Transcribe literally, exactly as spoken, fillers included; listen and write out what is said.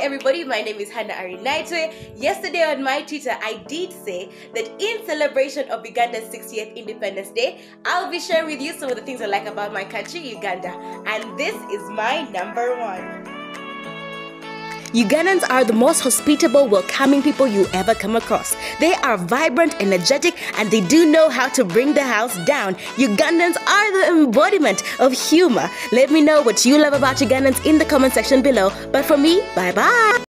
everybody, my name is Hannah Arinaitwe. Yesterday on my Twitter, I did say that in celebration of Uganda's sixtieth Independence Day, I'll be sharing with you some of the things I like about my country, Uganda. And this is my number one. Ugandans are the most hospitable, welcoming people you ever come across. They are vibrant, energetic, and they do know how to bring the house down. Ugandans are the embodiment of humor. Let me know what you love about Ugandans in the comment section below. But for me, bye-bye.